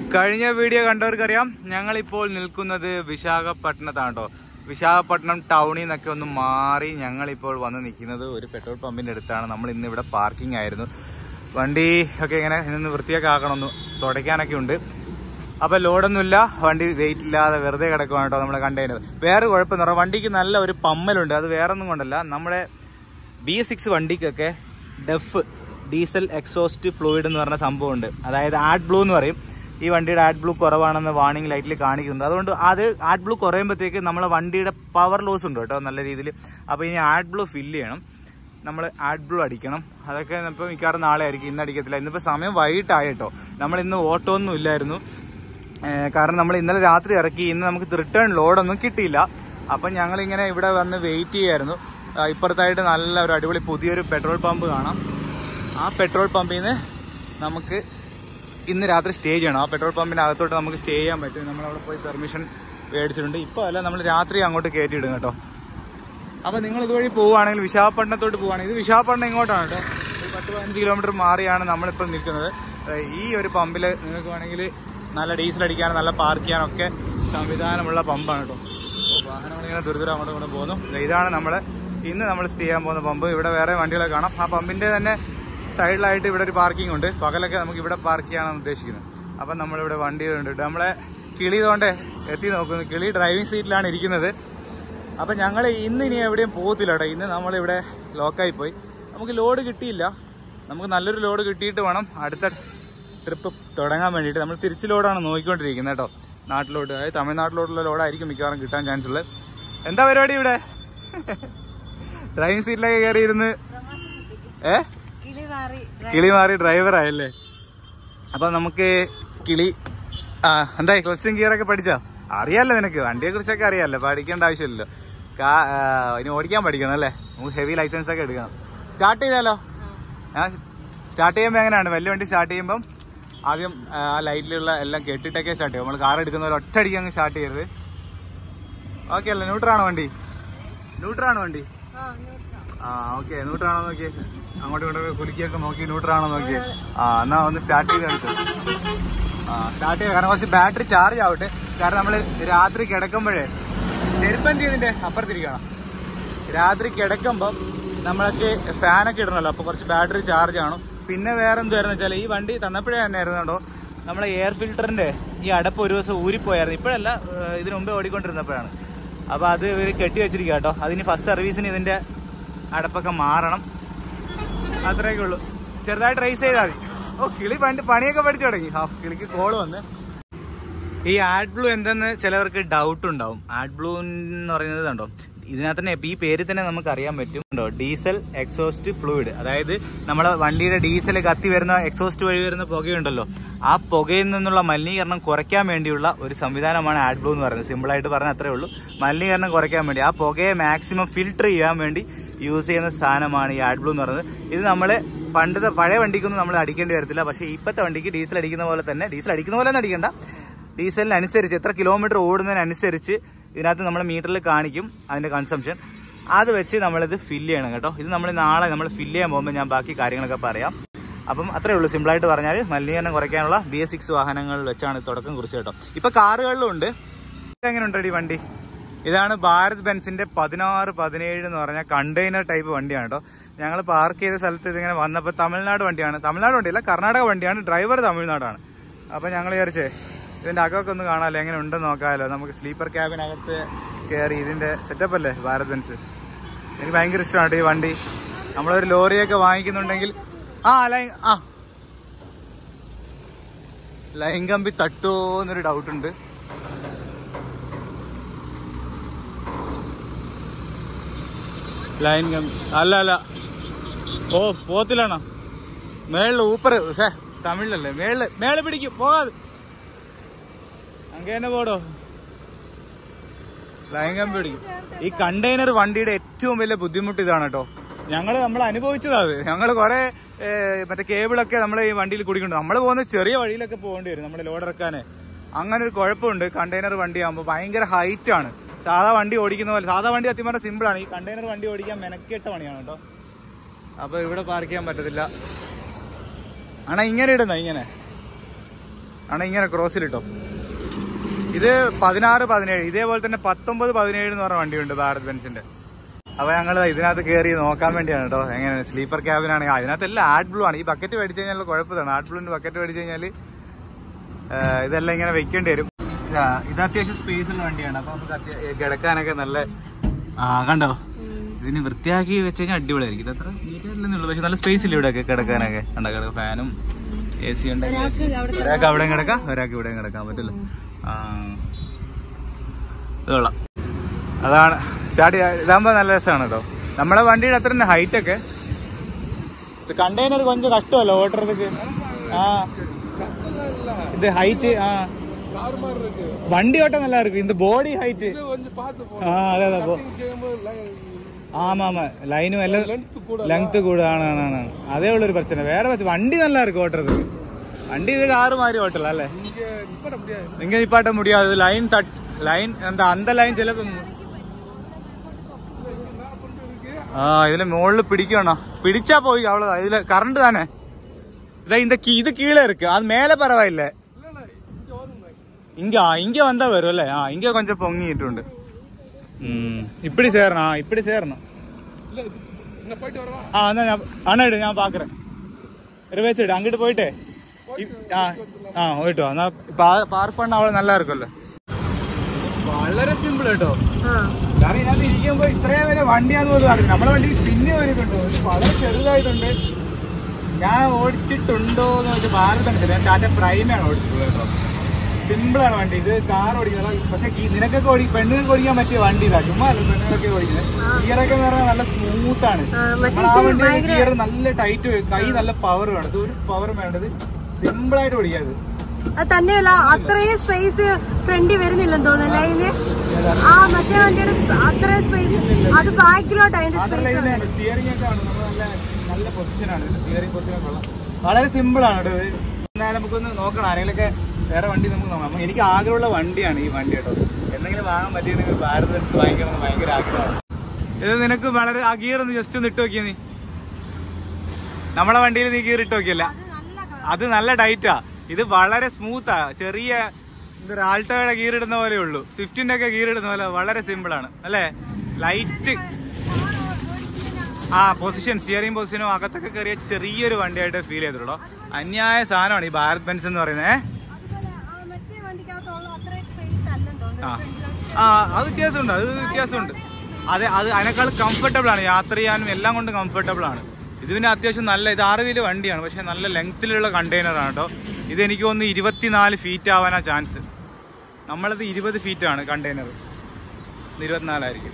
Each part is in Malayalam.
കഴിഞ്ഞ വീഡിയോ കണ്ടവർക്കറിയാം ഞങ്ങളിപ്പോൾ നിൽക്കുന്നത് വിശാഖപട്ടണത്താണ് കേട്ടോ. വിശാഖപട്ടണം ടൗണിൽ നിന്നൊക്കെ ഒന്ന് മാറി ഞങ്ങളിപ്പോൾ വന്ന് നിൽക്കുന്നത് ഒരു പെട്രോൾ പമ്പിന്റെ അടുത്താണ്. നമ്മൾ ഇന്ന് ഇവിടെ പാർക്കിംഗ് ആയിരുന്നു. വണ്ടി ഒക്കെ ഇങ്ങനെ ഇന്ന് വൃത്തിയൊക്കെ ആക്കണമെന്ന് തുടയ്ക്കാനൊക്കെ ഉണ്ട്. അപ്പൊ ലോഡൊന്നുമില്ല, വണ്ടി വെയിറ്റ് ഇല്ലാതെ വെറുതെ കിടക്കുവാണ് കേട്ടോ നമ്മുടെ കണ്ടെയ്നർ. വേറെ കുഴപ്പമെന്ന് പറഞ്ഞാൽ വണ്ടിക്ക് നല്ല ഒരു പമ്മലുണ്ട്. അത് വേറെ ഒന്നും കൊണ്ടല്ല, നമ്മുടെ B6 വണ്ടിക്കൊക്കെ ഡെഫ് ഡീസൽ എക്സോസ്റ്റ് ഫ്ലൂയിഡ് എന്ന് പറഞ്ഞ സംഭവമുണ്ട്. അതായത് ആഡ് ബ്ലൂ എന്ന് പറയും. ഈ വണ്ടിയുടെ ആഡ് ബ്ലൂ കുറവാണെന്ന് വാർണിംഗ് ലൈറ്റിൽ കാണിക്കുന്നുണ്ട്. അതുകൊണ്ട് അത് ആഡ് ബ്ലൂ കുറയുമ്പോഴത്തേക്ക് നമ്മളെ വണ്ടിയുടെ പവർ ലോസ് ഉണ്ട് കേട്ടോ നല്ല രീതിയിൽ. അപ്പോൾ ഇനി ആഡ് ബ്ലൂ ഫില്ല് ചെയ്യണം, നമ്മൾ ആഡ് ബ്ലൂ അടിക്കണം. അതൊക്കെ ഇപ്പോൾ മിക്കവാറും നാളെ ആയിരിക്കും, ഇന്ന് അടിക്കത്തില്ല. ഇന്നിപ്പോൾ സമയം വൈകിട്ടായി കേട്ടോ. നമ്മളിന്ന് ഓട്ടോ ഒന്നും ഇല്ലായിരുന്നു, കാരണം നമ്മൾ ഇന്നലെ രാത്രി ഇറക്കി. ഇന്ന് നമുക്ക് റിട്ടേൺ ലോഡൊന്നും കിട്ടിയില്ല. അപ്പം ഞങ്ങളിങ്ങനെ ഇവിടെ വന്ന് വെയിറ്റ് ചെയ്യായിരുന്നു. ഇപ്പുറത്തായിട്ട് നല്ല ഒരു അടിപൊളി പുതിയൊരു പെട്രോൾ പമ്പ് കാണാം. ആ പെട്രോൾ പമ്പിൽ നിന്ന് നമുക്ക് ഇന്ന് രാത്രി സ്റ്റേ ചെയ്യണം. ആ പെട്രോൾ പമ്പിൻ്റെ അകത്തോട്ട് നമുക്ക് സ്റ്റേ ചെയ്യാൻ പറ്റും. നമ്മളവിടെ പോയി പെർമിഷൻ മേടിച്ചിട്ടുണ്ട്. ഇപ്പോൾ അല്ല, നമ്മൾ രാത്രി അങ്ങോട്ട് കയറ്റിയിടും കേട്ടോ. അപ്പോൾ നിങ്ങൾ ഇതുവഴി പോവുകയാണെങ്കിൽ വിശാഖപട്ടണത്തോട്ട് പോവുകയാണെങ്കിൽ, ഇത് വിശാഖപട്ടണം ഇങ്ങോട്ടാണ് കേട്ടോ. ഒരു 10-15 കിലോമീറ്റർ മാറിയാണ് നമ്മളിപ്പോൾ നിൽക്കുന്നത്. ഈ ഒരു പമ്പിൽ നിങ്ങൾക്ക് വേണമെങ്കിൽ നല്ല ഡീസൽ അടിക്കാനും നല്ല പാർക്ക് ചെയ്യാനൊക്കെ സംവിധാനമുള്ള പമ്പാണ് കേട്ടോ. വാഹനങ്ങളിങ്ങനെ ദുരിതം അങ്ങോട്ട് കൊണ്ട് പോകുന്നു. ഇതാണ് ഇന്ന് നമ്മൾ സ്റ്റേ ചെയ്യാൻ പോകുന്ന പമ്പ്. ഇവിടെ വേറെ വണ്ടികളെ കാണാം. ആ പമ്പിൻ്റെ തന്നെ സൈഡിലായിട്ട് ഇവിടെ ഒരു പാർക്കിംഗ് ഉണ്ട്. പകലൊക്കെ നമുക്ക് ഇവിടെ പാർക്ക് ചെയ്യാനാണ് ഉദ്ദേശിക്കുന്നത്. അപ്പം നമ്മളിവിടെ വണ്ടികളുണ്ട്. നമ്മളെ കിളി ഇതുകൊണ്ട് എത്തി നോക്കുന്നു. കിളി ഡ്രൈവിംഗ് സീറ്റിലാണ് ഇരിക്കുന്നത്. അപ്പം ഞങ്ങൾ ഇനി എവിടെയും പോകത്തില്ല കേട്ടോ. ഇന്ന് നമ്മളിവിടെ ലോക്കായി പോയി. നമുക്ക് ലോഡ് കിട്ടിയില്ല. നമുക്ക് നല്ലൊരു ലോഡ് കിട്ടിയിട്ട് വേണം അടുത്ത ട്രിപ്പ് തുടങ്ങാൻ വേണ്ടിയിട്ട്. നമ്മൾ തിരിച്ച് ലോഡാണ് നോക്കിക്കൊണ്ടിരിക്കുന്നത് കേട്ടോ. നാട്ടിലോട്ട്, അതായത് തമിഴ്നാട്ടിലോട്ടുള്ള ലോഡായിരിക്കും മിക്കവാറും കിട്ടാൻ ചാൻസ് ഉള്ളത്. എന്താ പരിപാടി ഇവിടെ? ഡ്രൈവിംഗ് സീറ്റിലൊക്കെ കയറിയിരുന്ന് കിളി മാറി ഡ്രൈവറായല്ലേ. അപ്പൊ നമുക്ക് എന്തായി ക്ലച്ചും ഗിയറൊക്കെ പഠിച്ചോ? അറിയാമല്ലോ നിനക്ക്, വണ്ടിയെ കുറിച്ചൊക്കെ അറിയാമല്ലോ, പഠിക്കേണ്ട ആവശ്യമില്ലല്ലോ. ഇനി ഓടിക്കാൻ പഠിക്കണം അല്ലേ? നമുക്ക് ഹെവി ലൈസൻസ് ഒക്കെ എടുക്കണം. സ്റ്റാർട്ട് ചെയ്താലോ? സ്റ്റാർട്ട് ചെയ്യുമ്പോൾ എങ്ങനെയാണ്? വലിയ വണ്ടി സ്റ്റാർട്ട് ചെയ്യുമ്പം ആദ്യം ആ ലൈറ്റിലുള്ള എല്ലാം കെട്ടിട്ടൊക്കെ സ്റ്റാർട്ട് ചെയ്യും. നമ്മൾ കാർ എടുക്കുന്ന പോലെ ഒറ്റയടിക്ക് അങ്ങ് സ്റ്റാർട്ട് ചെയ്യരുത്. ഓക്കെ അല്ലേ? ന്യൂട്രാണോ വണ്ടി? ഓക്കെ, ന്യൂട്രാണോ നോക്കിയേ. അങ്ങോട്ടും ഇങ്ങോട്ടും കുലുക്കിയൊക്കെ നോക്കി ന്യൂട്രാണോ നോക്കിയേ. എന്നാ ഒന്ന് സ്റ്റാർട്ട് ചെയ്ത് കാണിച്ചു. സ്റ്റാർട്ട് ചെയ്യുക, കാരണം കുറച്ച് ബാറ്ററി ചാർജ് ആവട്ടെ. കാരണം നമ്മൾ രാത്രി കിടക്കുമ്പോഴേ നെരുപ്പന്തി ഇതിന്റെ അപ്പുറത്തിരിക്കണം. രാത്രി കിടക്കുമ്പം നമ്മളൊക്കെ ഫാനൊക്കെ ഇടണമല്ലോ, അപ്പോൾ കുറച്ച് ബാറ്ററി ചാർജ് ആണ്. പിന്നെ വേറെ എന്തുവായിരുന്നു വെച്ചാൽ, ഈ വണ്ടി തന്നപ്പോഴേ തന്നെ ആയിരുന്നുണ്ടോ നമ്മളെ എയർ ഫിൽറ്ററിന്റെ ഈ അടപ്പ് ഒരു ദിവസം ഊരിപ്പോയായിരുന്നു. ഇപ്പോഴല്ല, ഇതിനു മുമ്പേ ഓടിക്കൊണ്ടിരുന്നപ്പോഴാണ്. അപ്പോൾ അത് ഇവർ കെട്ടി വെച്ചിരിക്കുക കേട്ടോ. അതിന് ഫസ്റ്റ് സർവീസിന് ഇതിന്റെ അടപ്പൊക്കെ മാറണം. അത്രയൊക്കെ ഉള്ളൂ. ചെറുതായിട്ട് റേസ് ചെയ്താൽ മതി. കിളി പണിയൊക്കെ പഠിച്ചു തുടങ്ങി. കിളിക്ക് കോള് വന്ന്. ഈ ആഡ് ബ്ലൂ എന്തെന്ന് ചിലവർക്ക് ഡൗട്ട് ഉണ്ടാവും. ആഡ് ബ്ലൂ എന്ന് പറയുന്നത് കണ്ടോ, ഇതിനകത്ത് തന്നെ ഈ പേര് തന്നെ നമുക്ക് അറിയാൻ പറ്റും കേട്ടോ. ഡീസൽ എക്സോസ്റ്റ് ഫ്ലൂയിഡ്, അതായത് നമ്മുടെ വണ്ടിയുടെ ഡീസൽ കത്തി വരുന്ന എക്സോസ്റ്റ് വഴി വരുന്ന പുകയുണ്ടല്ലോ, ആ പുകയിൽ നിന്നുള്ള മലിനീകരണം കുറയ്ക്കാൻ വേണ്ടിയുള്ള ഒരു സംവിധാനമാണ് ആഡ് ബ്ലൂ എന്ന് പറയുന്നത്. സിമ്പിളായിട്ട് പറഞ്ഞാൽ അത്രേ ഉള്ളൂ. മലിനീകരണം കുറയ്ക്കാൻ വേണ്ടി, ആ പുകയെ മാക്സിമം ഫിൽട്ടർ ചെയ്യാൻ വേണ്ടി യൂസ് ചെയ്യുന്ന സാധനമാണ് ഈ ആഡ് ബ്ലൂ എന്ന് പറയുന്നത്. ഇത് നമ്മൾ പഴയ വണ്ടിക്കൊന്നും നമ്മൾ അടിക്കേണ്ടി വരത്തില്ല. പക്ഷേ ഇപ്പോഴത്തെ വണ്ടിക്ക് ഡീസൽ അടിക്കുന്ന പോലെ തന്നെ, ഡീസൽ അടിക്കുന്ന പോലെ ഒന്നും അടിക്കേണ്ട, ഡീസലിനനുസരിച്ച് എത്ര കിലോമീറ്റർ ഓടുന്നതിനനുസരിച്ച് ഇതിനകത്ത് നമ്മൾ മീറ്ററിൽ കാണിക്കും അതിന്റെ കൺസംഷൻ. അത് വെച്ച് നമ്മളിത് ഫില്ല് ചെയ്യണം കേട്ടോ. ഇത് നാളെ നമ്മൾ ഫില്ല് ചെയ്യാൻ പോകുമ്പോൾ ഞാൻ ബാക്കി കാര്യങ്ങളൊക്കെ പറയാം. അപ്പം അത്രേ ഉള്ളൂ. സിമ്പിളായിട്ട് പറഞ്ഞാൽ മലിനീകരണം കുറയ്ക്കാനുള്ള B6 വാഹനങ്ങളിൽ വെച്ചാണ് തുടക്കം കുറിച്ച് കേട്ടോ. ഇപ്പൊ കാറുകളിലും ഉണ്ട്. എങ്ങനെയുണ്ടോ ഈ വണ്ടി? ഇതാണ് ഭാരത് ബെൻസിന്റെ 1617 എന്ന് പറഞ്ഞ കണ്ടെയ്നർ ടൈപ്പ് വണ്ടിയാണ് കേട്ടോ. ഞങ്ങൾ പാർക്ക് ചെയ്ത സ്ഥലത്ത് ഇതിങ്ങനെ വന്നപ്പോൾ തമിഴ്നാട് വണ്ടിയല്ല, കർണാടക വണ്ടിയാണ്. ഡ്രൈവർ തമിഴ്നാടാണ്. അപ്പൊ ഞങ്ങൾ വിചാരിച്ചേ ഇതിന്റെ അകമൊക്കെ ഒന്ന് കാണാമല്ലോ, എങ്ങനെ ഉണ്ടെന്ന് നോക്കാമല്ലോ. നമുക്ക് സ്ലീപ്പർ ക്യാബിനകത്ത് കയറി ഇതിന്റെ സെറ്റപ്പ് അല്ലേ ഭാരത് ബെൻസ്. എനിക്ക് ഭയങ്കര ഇഷ്ടമാണ് ഈ വണ്ടി. നമ്മളൊരു ലോറിയൊക്കെ വാങ്ങിക്കുന്നുണ്ടെങ്കിൽ ലൈൻ കമ്പി തട്ടുമോന്നൊരു ഡൗട്ടുണ്ട്. ലൈൻ കമ്പി അല്ല, പോത്തിലാണോ? മേളില് ഊപ്പർ, പക്ഷേ തമിഴിലല്ലേ, മേള് പിടിക്കും, പോകാതെ അങ്ങനെ പോടോ. ലൈൻ കമ്പി പിടിക്കും. ഈ കണ്ടെയ്നർ വണ്ടിയുടെ ഏറ്റവും വലിയ ബുദ്ധിമുട്ട് ഇതാണ് കേട്ടോ. നമ്മൾ അനുഭവിച്ചതാ അത്. ഞങ്ങൾ കുറെ മറ്റേ കേബിളൊക്കെ നമ്മൾ ഈ വണ്ടിയിൽ കുടിക്കുന്നുണ്ട്. നമ്മൾ പോകുന്ന ചെറിയ വഴിയിലൊക്കെ പോകേണ്ടി വരും നമ്മുടെ ലോഡ് ഇറക്കാന്. അങ്ങനെ ഒരു കുഴപ്പമുണ്ട്. കണ്ടെയ്നർ വണ്ടി ആകുമ്പോൾ ഭയങ്കര ഹൈറ്റ് ആണ്. സാധാ വണ്ടി ഓടിക്കുന്ന പോലെ, സാധാ വണ്ടി അത്യം പറഞ്ഞാൽ സിമ്പിളാണ്. ഈ കണ്ടെയ്നർ വണ്ടി ഓടിക്കാൻ മെനക്കെട്ട പണിയാണ് കേട്ടോ. അപ്പൊ ഇവിടെ പാർക്ക് ചെയ്യാൻ പറ്റത്തില്ല. ആണോ ഇങ്ങനെ ഇടുന്ന ഇങ്ങനെ ആണ് ഇങ്ങനെ ക്രോസിലിട്ടോ. ഇത് 16, 17 ഇതേപോലെ തന്നെ 19, 17 എന്ന് പറഞ്ഞ വണ്ടിയുണ്ട് ഭാരത് ബെൻസിന്റെ. അപ്പൊ ഞങ്ങൾ ഇതിനകത്ത് കയറി നോക്കാൻ വേണ്ടിയാണ് കേട്ടോ എങ്ങനെയാണ്. സ്ലീപ്പർ ക്യാബിനാണെങ്കിൽ അതിനകത്ത് എല്ലാം ആഡ് ബ്ലൂ ആണ്. ഈ ബക്കറ്റ് മേടിച്ചു കഴിഞ്ഞാൽ കുഴപ്പമാണ്. ആഡ് ബ്ലൂവിന്റെ ബക്കറ്റ് മേടിച്ചു കഴിഞ്ഞാൽ ഇതെല്ലാം ഇങ്ങനെ വെക്കേണ്ടി വരും. ഇത് അത്യാവശ്യം സ്പേസ് ഉള്ള വണ്ടിയാണ്. അപ്പൊ നമുക്ക് കിടക്കാനൊക്കെ നല്ല കണ്ടോ, ഇതിന് വൃത്തിയാക്കി വെച്ച് കഴിഞ്ഞാൽ അടിപൊളിയായിരിക്കും. ഇത് അത്ര നീറ്റായിട്ടില്ലെന്നുള്ളൂ, പക്ഷെ നല്ല സ്പേസ് ഇല്ല ഇവിടെയൊക്കെ കിടക്കാനൊക്കെ. കണ്ടോ, ഫാനും AC ഉണ്ട്. ഒരാൾക്ക് അവിടെയും കിടക്കാം, ഒരാൾക്ക് ഇവിടെയും കിടക്കാൻ പറ്റില്ല. ഇത് കൊള്ളാം. അതാണ് ഇതാകുമ്പോ നല്ല രസമാണ് കേട്ടോ. നമ്മളെ വണ്ടിയുടെ അത്ര തന്നെ ഹൈറ്റ് ഒക്കെ. കണ്ടെയ്നർ കൊഞ്ചം കഷ്ടമല്ലോ ഓട്ടുறதுக்கு. ഇത് ഹൈറ്റ് വണ്ടി ഓട്ടം நல்லா இருக்கு. இந்த பாடி ஹைட் അതെ അതെ. ആമാ ലൈനും എല്ലാം ലെങ്ത് കൂടാണ്. അതേ ഉള്ളൊരു പ്രശ്നം. വേറെ വണ്ടി நல்லா இருக்கு ഓട്ടുறதுக்கு. വണ്ടി ഇത് കാറ് മാറി ഓട്ടല അല്ലേ, ഇങ്ങനെ നിപ്പാട്ട മുടിയാതെ. ലൈൻ എന്താ അന്ത ലൈൻ ചിലപ്പോ ഇതിന്റെ മുകളിൽ പിടിക്കണോ, പിടിച്ചാ പോയി അവള്. ഇതില് കറണ്ട് തന്നെ ഇത് കീഴே இருக்கு, அது மேல பரவாயில்ல. இங்க வந்தா வரும் അല്ലേ. இங்க கொஞ்சம் പൊങ്ങിയിട്ടുണ്ട്. இப்படி சேரணும், இப்படி சேரணும். എന്നാ അണ്ണ ഇട്, ഞാൻ പാക്കറேன். റിവേഴ്സ് ഇട്, അങ്ങോട്ട് പോയിട്ടേ പോയിട്ടോ. എന്നാ പാർക്ക് പണ്ണ അവള് നല്ല ഇരിക്കുമല്ലോ. വളരെ സിമ്പിൾ കേട്ടോ. കാരണം ഇതിനകത്ത് ഇരിക്കുമ്പോ ഇത്രയും വലിയ വണ്ടിയാന്ന് പോലും അറിയില്ല. നമ്മളെ വണ്ടി പിന്നെ വരുന്നുണ്ടോ, വളരെ ചെറുതായിട്ടുണ്ട്. ഞാൻ ഓടിച്ചിട്ടുണ്ടോ എന്ന് വെച്ചാൽ ഭാരത് ബെൻസില്ല, ടാറ്റ പ്രൈമാണ് ഓടിച്ചിട്ടുള്ളത് കേട്ടോ. സിമ്പിളാണ് വണ്ടി. ഇത് കാർ ഓടിക്കുന്നത്. പക്ഷെ നിനക്കൊക്കെ പെണ്ണുങ്ങൾക്ക് ഓടിക്കാൻ പറ്റിയ വണ്ടി ഇതാ. ചുമ്മാ പെണ്ണുങ്ങളൊക്കെ ഓടിക്കുന്നത്. ഗിയറൊക്കെ എന്ന് പറഞ്ഞാൽ നല്ല സ്മൂത്താണ്. ആ വണ്ടി ഗിയർ നല്ല ടൈറ്റ്, കൈ നല്ല പവർ വേണം. ഇത് ഒരു പവർ വേണ്ടത്, സിമ്പിളായിട്ട് ഓടിക്കാത്. അത് തന്നെയല്ല, അത്രയും സ്പേസ് ഫ്രണ്ടിൽ വരുന്നില്ലെന്ന് തോന്നുന്നു ലൈനില്. ആ മറ്റേ വണ്ടിയുടെ അത്രയും സ്പേസ്, അത് ബാക്കിലോട്ട് അതിന്റെ സ്പേസ്. സ്റ്റിയറിംഗ് ഒക്കെ ആണ് നല്ല പൊസിഷനാണ്. സ്റ്റിയറിംഗ് പൊസിഷൻ കൊള്ളാം. വളരെ സിമ്പിൾ ആണ് കേട്ടോ. എന്തായാലും നമുക്കൊന്ന് നോക്കണം. ആരെങ്കിലൊക്കെ വേറെ വണ്ടി നമുക്ക് നോക്കാം. എനിക്ക് ആഗ്രഹമുള്ള വണ്ടിയാണ് ഈ വണ്ടി കേട്ടോ. എന്തെങ്കിലും വാങ്ങാൻ പറ്റിയെങ്കിൽ ഭാരത് ബെൻസ് വാങ്ങിക്കണമെന്ന് ഭയങ്കര ആഗ്രഹമാണ്. ഇത് നിനക്ക് വളരെ ആ ഗിയർ ഒന്ന് ജസ്റ്റ് ഒന്ന് ഇട്ട് നോക്കിയാ. നീ നമ്മളെ വണ്ടിയിൽ നീ ഗിയർ ഇട്ട് നോക്കിയല്ല, അത് നല്ല ടൈറ്റാ. ഇത് വളരെ സ്മൂത്താ. ചെറിയ ആൾട്ടോയുടെ ഗിയർ ഇടുന്ന പോലെ ഉള്ളൂ. സ്വിഫ്റ്റിന്റെ ഒക്കെ ഗിയർ ഇടുന്ന പോലെ. വളരെ സിമ്പിൾ ആണ് അല്ലേ. ലൈറ്റ് പൊസിഷൻ, സ്റ്റിയറിംഗ് പൊസിഷനും അകത്തൊക്കെ കയറിയ ചെറിയൊരു വണ്ടിയായിട്ട് ഫീൽ ചെയ്തിട്ടുള്ളൂ. അന്യായ സാധനമാണ് ഈ ഭാരത് ബെൻസ് എന്ന് പറയുന്നത്. അത് വ്യത്യാസമുണ്ട്, അത് വ്യത്യാസമുണ്ട്. അത് അതിനേക്കാൾ കംഫർട്ടബിൾ ആണ്, യാത്ര ചെയ്യാനും എല്ലാം കൊണ്ട് കംഫർട്ടബിൾ ആണ്. ഇത് പിന്നെ അത്യാവശ്യം നല്ല, ഇത് 6 വീല് വണ്ടിയാണ്, പക്ഷെ നല്ല ലെങ്ത്തിലുള്ള കണ്ടെയ്നറാണ് കേട്ടോ. ഇത് എനിക്ക് തോന്നുന്നു 24 ഫീറ്റ് ആവാനാ ചാൻസ്. നമ്മളത് 20 ഫീറ്റാണ് കണ്ടെയ്നർ, 24 ആയിരിക്കും.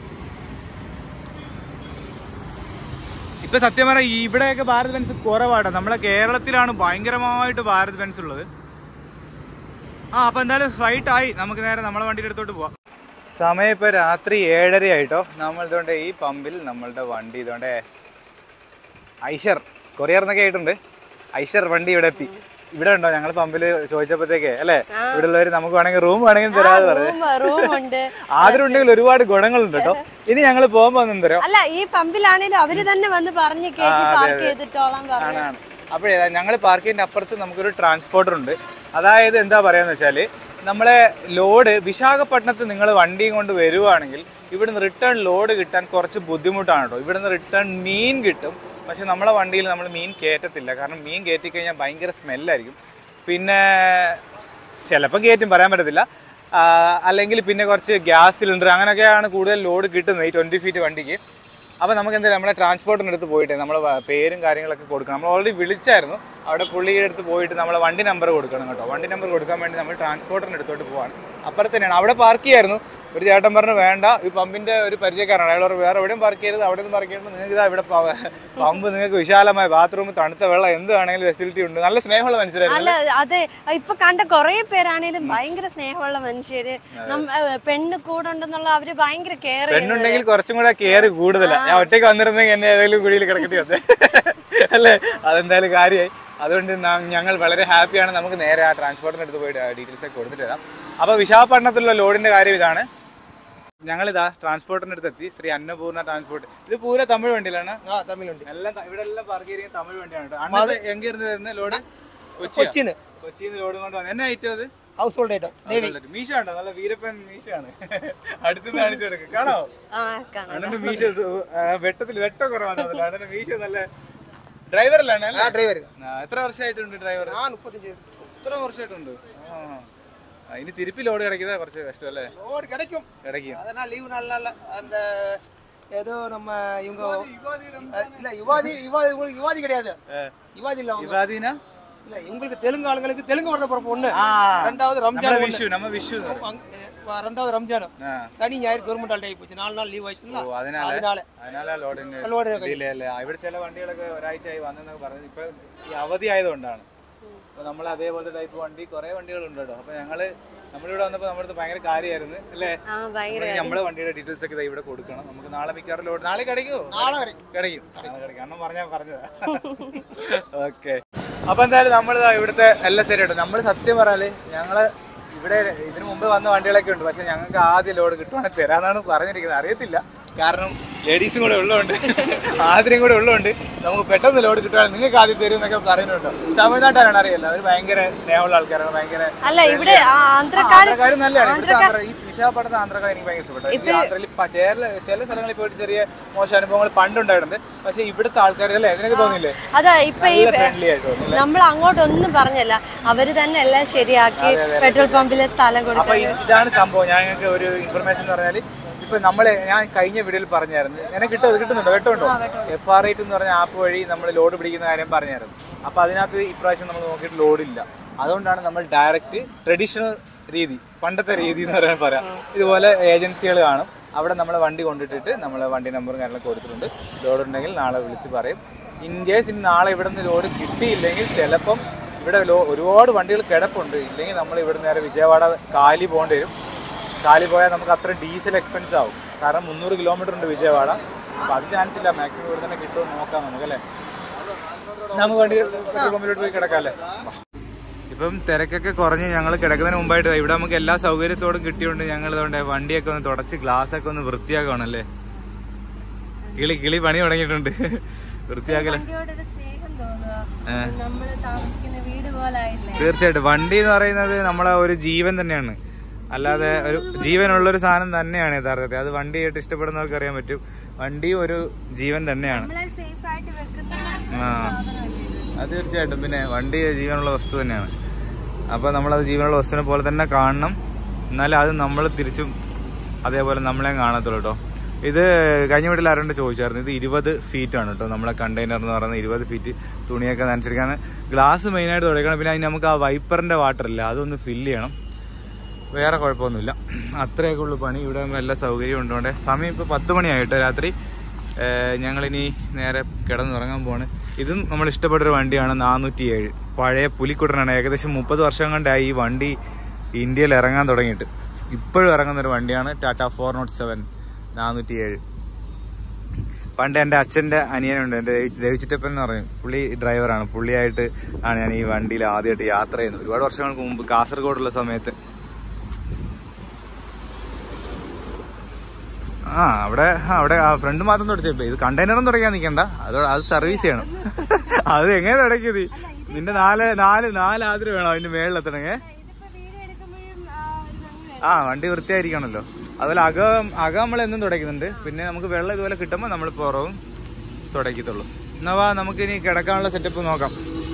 ഇപ്പൊ സത്യം പറഞ്ഞാൽ ഇവിടെയൊക്കെ ഭാരത് ബെൻസ് കുറവാട്ടോ. നമ്മളെ കേരളത്തിലാണ് ഭയങ്കരമായിട്ട് ഭാരത് ബെൻസ് ഉള്ളത്. അപ്പൊ എന്തായാലും ഫ്ലൈറ്റ് ആയി, നമുക്ക് നേരെ നമ്മളെ വണ്ടിയുടെ അടുത്തോട്ട് പോവാം. സമയം ഇപ്പൊ രാത്രി 7:30 ആയിട്ടോ. നമ്മളിതുകൊണ്ട് ഈ പമ്പിൽ നമ്മളുടെ വണ്ടി ഇതുകൊണ്ട് ഐഷർ കൊറിയർ എന്നൊക്കെ ആയിട്ടുണ്ട്. ഐഷർ വണ്ടി ഇവിടെ എത്തി. ഇവിടെ ഉണ്ടോ? ഞങ്ങൾ പമ്പിൽ ചോദിച്ചപ്പോഴത്തേക്കേ അല്ലേ, ഇവിടെ ഉള്ളവര് നമുക്ക് വേണമെങ്കിൽ റൂം വേണമെങ്കിൽ തരാതെ പറഞ്ഞു. ആദ്യം ഉണ്ടെങ്കിൽ ഒരുപാട് ഗുണങ്ങളുണ്ട് കേട്ടോ. ഇനി ഞങ്ങൾ പോകുമ്പോ ഒന്നും തരാം. അല്ല, ഈ പമ്പിലാണേലും അവര് തന്നെ വന്ന് പറഞ്ഞു ആണ്. അപ്പോഴേ ഞങ്ങൾ പാർക്ക് ചെയ്യുന്ന അപ്പുറത്ത് നമുക്കൊരു ട്രാൻസ്പോർട്ടർ ഉണ്ട്. അതായത് എന്താ പറയാന്ന് വെച്ചാല്, നമ്മളെ ലോഡ് വിശാഖപട്ടണത്ത് നിങ്ങൾ വണ്ടിയും കൊണ്ട് വരുവാണെങ്കിൽ ഇവിടുന്ന് റിട്ടേൺ ലോഡ് കിട്ടാൻ കുറച്ച് ബുദ്ധിമുട്ടാണ് കേട്ടോ. ഇവിടുന്ന് റിട്ടേൺ മീൻ കിട്ടും, പക്ഷെ നമ്മളെ വണ്ടിയിൽ നമ്മൾ മീൻ കയറ്റത്തില്ല. കാരണം മീൻ കയറ്റി കഴിഞ്ഞാൽ ഭയങ്കര സ്മെല്ലായിരിക്കും. പിന്നെ ചിലപ്പം കയറ്റും, പറയാൻ പറ്റത്തില്ല. അല്ലെങ്കിൽ പിന്നെ കുറച്ച് ഗ്യാസ് സിലിണ്ടർ അങ്ങനെയൊക്കെയാണ് കൂടുതൽ ലോഡ് കിട്ടുന്നത് ഈ 20 ഫീറ്റ് വണ്ടിക്ക്. അപ്പോൾ നമുക്ക് എന്തായാലും നമ്മളെ ട്രാൻസ്പോർട്ടിൻ്റെ അടുത്ത് പോയിട്ട് നമ്മളെ പേരും കാര്യങ്ങളൊക്കെ കൊടുക്കണം. നമ്മൾ ഓൾറെഡി വിളിച്ചായിരുന്നു. അവിടെ പുള്ളിയുടെ അടുത്ത് പോയിട്ട് നമ്മളെ വണ്ടി നമ്പർ കൊടുക്കണം കേട്ടോ. വണ്ടി നമ്പർ കൊടുക്കാൻ വേണ്ടി നമ്മൾ ട്രാൻസ്പോർട്ടിൻ്റെ അടുത്തോട്ട് പോകാൻ. അപ്പുറത്ത് തന്നെയാണ്. അവിടെ പാർക്ക് ചെയ്യായിരുന്നു. ഒരു ചേട്ടൻ പറഞ്ഞു വേണ്ട, ഈ പമ്പിൻ്റെ ഒരു പരിചയക്കാരാണ്. അയാൾ വേറെ എവിടെയും പാർക്ക് ചെയ്യരുത്, അവിടെ നിന്ന് പാർക്ക് ചെയ്യരുത്. നിങ്ങൾക്ക് ഇതാ ഇവിടെ പമ്പ്, നിങ്ങൾക്ക് വിശാലമായ ബാത്റൂം, തണുത്ത വെള്ളം, എന്ത് വേണമെങ്കിലും ഫെസിലിറ്റി ഉണ്ട്. നല്ല സ്നേഹമുള്ള മനുഷ്യരായിരുന്നു. അതെ, ഇപ്പൊ കണ്ട കുറെ പേരാണേലും ഭയങ്കര സ്നേഹമുള്ള മനുഷ്യര്. പെണ്ണ് കൂടെ ഉണ്ടെന്നുള്ള അവര് ഭയങ്കര കെയർ. പെണ്ണുണ്ടെങ്കിൽ കുറച്ചും കൂടെ കെയർ കൂടുതലാണ്. ഞാൻ ഒറ്റയ്ക്ക് വന്നിരുന്നെങ്കിൽ എന്നെ ഏതെങ്കിലും കുഴിയിൽ കിടക്കേണ്ടി വന്നേ അല്ലേ. അതെന്തായാലും കാര്യമായി. അതുകൊണ്ട് ഞങ്ങൾ വളരെ ഹാപ്പിയാണ്. നമുക്ക് നേരെ ആ ട്രാൻസ്പോർട്ടിൻ്റെ അടുത്ത് പോയിട്ട് ഡീറ്റെയിൽസ് ഒക്കെ കൊടുത്തിട്ട് തരാം. അപ്പോൾ വിശാഖപട്ടണത്തിലുള്ള ലോഡിൻ്റെ കാര്യം ഇതാണ്. ഞങ്ങളിതാ ട്രാൻസ്പോർട്ടിൻ്റെ അടുത്ത് എത്തി. ശ്രീ അന്നപൂർണ്ണ ട്രാൻസ്പോർട്ട്. ഇത് പൂര തമിഴ് വണ്ടിയിലാണ്. തമിഴ് വണ്ടി എല്ലാം ഇവിടെ എല്ലാം പാർക്ക് ചെയ്യുന്ന തമിഴ് വണ്ടിയാണ് കേട്ടോ. എങ്കിൽ വരുന്ന ലോഡ് കൊച്ചിന്ന് ലോഡ് കൊണ്ട് വന്നു. എന്നാ ഐറ്റം അത്? Household item. മീശ ഉണ്ടോ? നല്ല വീരപ്പൻ മീശയാണ്. അടുത്ത് കാണിച്ചു കൊടുക്കും. കാണോ അണ്ണന്റെ മീശ? വെട്ടത്തിൽ വെട്ടം കുറവാണ്. അണ്ണന്റെ മീശ നല്ല ഡ്രൈവറിലാണ്. ഡ്രൈവർ. എത്ര വർഷമായിട്ടുണ്ട് ഡ്രൈവർ? 35. എത്ര വർഷമായിട്ടുണ്ട്? ഇനി തിരുപ്പി ലോഡ് കിടക്കുന്നത് കുറച്ച് കഷ്ടം അല്ലേ? ലോഡ് கிடைக்கும். அதனால லீவ் நல்ல அந்த ஏதோ நம்ம இவங்க இல்ல யுவாதி கிடையாது. யுவாதி இல்ல. யுவாதினா இல்ல இவங்களுக்கு தெலுங்கு ஆளுங்களுக்கு தெலுங்கு வரத போற பொண்ணு. ரெண்டாவது ரம்ஜான் விஷு. நம்ம விஷு. ரெண்டாவது ரம்ஜான். சனி ஞாயிறு ഗവൺമെന്റ് ഹോളിഡേ ആയി പോയി. 4 നാൾ ലീവ് ആയിട്ടില്ല. அதனால ലോഡ് ഡിലേ അല്ലേ? ഇവിടെ ചില വണ്ടികളൊക്കെ ഒരാഴ്ചയായി വന്നെന്നൊക്കെ പറഞ്ഞു. ഇപ്പൊ ഈ അവധി ആയതുകൊണ്ടാണ്. അപ്പൊ നമ്മൾ അതേപോലത്തെ ടൈപ്പ് വണ്ടി കുറെ വണ്ടികളുണ്ട് കേട്ടോ. അപ്പൊ നമ്മളിവിടെ വന്നപ്പോ നമ്മുടെ അടുത്ത് ഭയങ്കര കാര്യമായിരുന്നു അല്ലേ? നമ്മളെ വണ്ടിയുടെ ഡീറ്റെയിൽസ് ഒക്കെ ഇവിടെ കൊടുക്കണം. നമുക്ക് നാളെ മിക്കവാറും ലോഡ് നാളെ കിടക്കുമോ? കിടക്കും. അണ്ണം പറഞ്ഞതാ. ഓക്കെ. അപ്പൊ എന്തായാലും നമ്മൾ ഇവിടുത്തെ എല്ലാം ശരിയായിട്ട് നമ്മൾ സത്യം പറയാല് ഞങ്ങള് ഇവിടെ ഇതിനു മുമ്പ് വന്ന വണ്ടികളൊക്കെ ഉണ്ട്. പക്ഷെ ഞങ്ങൾക്ക് ആദ്യം ലോഡ് കിട്ടുവാണെങ്കിൽ തരാന്നാണ് പറഞ്ഞിരിക്കുന്നത്. അറിയത്തില്ല, കാരണം ലേഡീസും കൂടെ ഉള്ളതുകൊണ്ട് ആദ്യം കൂടെ ഉള്ളതുകൊണ്ട് നമുക്ക് പെട്ടെന്ന് ലോഡ് കിട്ടുവാണെങ്കിൽ നിങ്ങൾക്ക് ആദ്യം തരും എന്നൊക്കെ പറയുന്നുണ്ടോ. തമിഴ്നാട്ടുകാരാണ് അറിയില്ല, അവർ ഭയങ്കര സ്നേഹമുള്ള ആൾക്കാരാണ്. ഭയങ്കര ആന്ധ്രക്കാരും നല്ലതാണ്. ഇവിടുത്തെ ഈ വിശാഖപട്ടണത്തെ ആന്ധ്രക്കാർ എനിക്ക് ഭയങ്കര ഇഷ്ടപ്പെട്ടു. ഈ യാത്രയിൽ ചില സ്ഥലങ്ങളിൽ പോയിട്ട് ചെറിയ മോശം അനുഭവങ്ങൾ പണ്ടുണ്ടായിട്ടുണ്ട്. പക്ഷെ ഇവിടുത്തെ ആൾക്കാർ അല്ലേ നിനക്ക് തോന്നില്ലേ? അതെ, ഇപ്പൊ നമ്മൾ അങ്ങോട്ടൊന്നും പറഞ്ഞല്ല, അവര് തന്നെ എല്ലാം ശരിയാക്കി പെട്രോൾ പമ്പിലെ സ്ഥലം കൊടുക്കും. അപ്പൊ ഇതാണ് സംഭവം. ഞങ്ങൾക്ക് ഒരു ഇൻഫർമേഷൻ എന്ന് പറഞ്ഞാൽ ഇപ്പൊ ഞാൻ കഴിഞ്ഞ വീഡിയോയിൽ പറഞ്ഞായിരുന്നു, എന്നെ കിട്ടുന്നുണ്ടോ? കേട്ടുണ്ടോ? FR8 എന്ന് പറഞ്ഞ ആപ്പ് വഴി നമ്മൾ ലോഡ് പിടിക്കുന്ന കാര്യം പറഞ്ഞായിരുന്നു. അപ്പൊ അതിനകത്ത് ഇപ്രാവശ്യം നമ്മൾ നോക്കിയിട്ട് ലോഡില്ല. അതുകൊണ്ടാണ് നമ്മൾ ഡയറക്റ്റ് ട്രഡീഷണൽ രീതി, പണ്ടത്തെ രീതി എന്ന് പറയാം. ഇതുപോലെ ഏജൻസികൾ കാണും, അവിടെ നമ്മൾ വണ്ടി കൊണ്ടിട്ടിട്ട് നമ്മൾ വണ്ടി നമ്പറും കാര്യങ്ങളൊക്കെ കൊടുത്തിട്ടുണ്ട്. ലോഡ് ഉണ്ടെങ്കിൽ നാളെ വിളിച്ച് പറയും. ഇൻ കേസ് ഇനി നാളെ ഇവിടെ നിന്ന് ലോഡ് കിട്ടിയില്ലെങ്കിൽ ചിലപ്പം ഇവിടെ ഒരുപാട് വണ്ടികൾ കിടപ്പുണ്ട്. ഇല്ലെങ്കിൽ നമ്മൾ ഇവിടെ നേരെ വിജയവാഡ കാലി പോകേണ്ടി വരും. കാലി പോയാൽ നമുക്ക് അത്ര ഡീസൽ എക്സ്പെൻസ് ആവും. കാരണം 300 കിലോമീറ്റർ ഉണ്ട് വിജയവാഡ. അപ്പം അത് ചാൻസ് ഇല്ല. മാക്സിമം ഇവിടെ തന്നെ കിട്ടുമോ നോക്കാം നമുക്കല്ലേ. നമുക്ക് വണ്ടി പെട്രോൾ പമ്പിലോട്ട് പോയി കിടക്കാമല്ലേ. ഇപ്പം തിരക്കൊക്കെ കുറഞ്ഞ് ഞങ്ങൾ കിടക്കുന്നതിന് മുമ്പായിട്ട് ഇവിടെ നമുക്ക് എല്ലാ സൗകര്യത്തോടും കിട്ടിയോണ്ട് ഞങ്ങൾ ഇതുകൊണ്ട് വണ്ടിയൊക്കെ ഒന്ന് തുടച്ച് ഗ്ലാസ്സൊക്കെ ഒന്ന് വൃത്തിയാക്കുകയാണല്ലേ. കിളി പണി തുടങ്ങിയിട്ടുണ്ട്. വൃത്തിയാക്കല തീർച്ചയായിട്ടും. വണ്ടി എന്ന് പറയുന്നത് നമ്മളെ ഒരു ജീവൻ തന്നെയാണ്. അല്ലാതെ ഒരു ജീവനുള്ളൊരു സാധനം തന്നെയാണ് യഥാർത്ഥത്തിൽ. അത് വണ്ടിയായിട്ട് ഇഷ്ടപ്പെടുന്നവർക്ക് അറിയാൻ പറ്റും. വണ്ടി ഒരു ജീവൻ തന്നെയാണ്. അത് തീർച്ചയായിട്ടും. പിന്നെ വണ്ടി ജീവനുള്ള വസ്തു തന്നെയാണ്. അപ്പോൾ നമ്മളത് ജീവനുള്ള വസ്തുവിനെ പോലെ തന്നെ കാണണം. എന്നാലും അത് നമ്മൾ തിരിച്ചും അതേപോലെ നമ്മളെ കാണത്തുള്ളൂ കേട്ടോ. ഇത് കഴിഞ്ഞ വീട്ടിൽ ആരോണ്ട് ചോദിച്ചായിരുന്നു. ഇത് 20 ഫീറ്റാണ് കേട്ടോ നമ്മളെ കണ്ടെയ്നർ എന്ന് പറയുന്നത്. 20 ഫീറ്റ് തുണിയൊക്കെ നനച്ചിരിക്കാൻ. ഗ്ലാസ് മെയിനായിട്ട് തുടക്കണം. പിന്നെ അതിന് നമുക്ക് ആ വൈപ്പറിൻ്റെ വാട്ടറില്ല, അതൊന്ന് ഫില്ല് ചെയ്യണം. വേറെ കുഴപ്പമൊന്നുമില്ല. അത്രയൊക്കെ ഉള്ളു പണി. ഇവിടെ എല്ലാ സൗകര്യവും ഉണ്ടോണ്ടേ. സമയം ഇപ്പോൾ 10 മണിയായിട്ടോ രാത്രി. ഞങ്ങളിനി നേരെ കിടന്നുറങ്ങാൻ പോവാണ്. ഇതും നമ്മൾ ഇഷ്ടപ്പെട്ടൊരു വണ്ടിയാണ്. 407 പഴയ പുലിക്കുട്ടനാണ്. ഏകദേശം 30 വർഷം കൊണ്ടായി ഈ വണ്ടി ഇന്ത്യയിൽ ഇറങ്ങാൻ തുടങ്ങിയിട്ട്. ഇപ്പോഴും ഇറങ്ങുന്നൊരു വണ്ടിയാണ്. ടാറ്റ 407 407. പണ്ട് എൻ്റെ അച്ഛൻ്റെ അനിയനുണ്ട്, എൻ്റെ രവിച്ചിറ്റപ്പൻ എന്ന് പറയും. പുള്ളി ഡ്രൈവറാണ്. പുള്ളിയായിട്ട് ആണ് ഞാൻ ഈ വണ്ടിയിൽ ആദ്യമായിട്ട് യാത്ര ചെയ്യുന്നത്. ഒരുപാട് വർഷങ്ങൾക്ക് മുമ്പ് കാസർഗോഡുള്ള സമയത്ത്. അവിടെ ഫ്രണ്ട് മാത്രം തുടച്ചപ്പോ ഇത് കണ്ടെയ്നറും തുടയ്ക്കാൻ നിൽക്കണ്ട. അത് സർവീസ് ചെയ്യണം. അത് എങ്ങനെ തുടക്കിയത്? നിന്റെ നാല് ആതിര വേണം അതിന്റെ മേളിലെത്തണേ. വണ്ടി വൃത്തിയായിരിക്കണല്ലോ. അതുപോലെ അകം നമ്മൾ എന്നും തുടയ്ക്കുന്നുണ്ട്. പിന്നെ നമുക്ക് വെള്ളം ഇതുപോലെ കിട്ടുമ്പോൾ നമ്മൾ പുറവും തുടയ്ക്കത്തുള്ളൂ. എന്നാ നമുക്കിനി കിടക്കാനുള്ള സെറ്റപ്പ് നോക്കാം.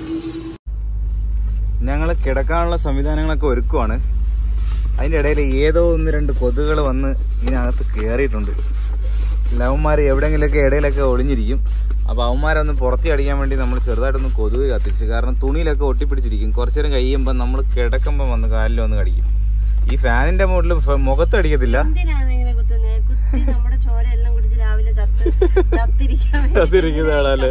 ഞങ്ങൾ കിടക്കാനുള്ള സംവിധാനങ്ങളൊക്കെ ഒരുക്കുവാണ്. അതിൻ്റെ ഇടയിൽ ഏതോ 1-2 കൊതുകുകൾ വന്ന് ഇതിനകത്ത് കയറിയിട്ടുണ്ട്. അവന്മാർ എവിടെയെങ്കിലൊക്കെ ഇടയിലൊക്കെ ഒളിഞ്ഞിരിക്കും. അപ്പോൾ അവന്മാരൊന്ന് പുറത്തി അടിക്കാൻ വേണ്ടി നമ്മൾ ചെറുതായിട്ടൊന്ന് കൊതുക് കത്തിച്ച്. കാരണം തുണിയിലൊക്കെ ഒട്ടിപ്പിടിച്ചിരിക്കും. കുറച്ചു നേരം കഴിയുമ്പോൾ നമ്മൾ കിടക്കുമ്പോൾ വന്ന് കാലിലൊന്ന് കടിക്കും. ഈ ഫാനിന്റെ മുകളിൽ മുഖത്ത് അടിക്കത്തില്ല. ചത്തിരിക്കുന്നതാണല്ലേ.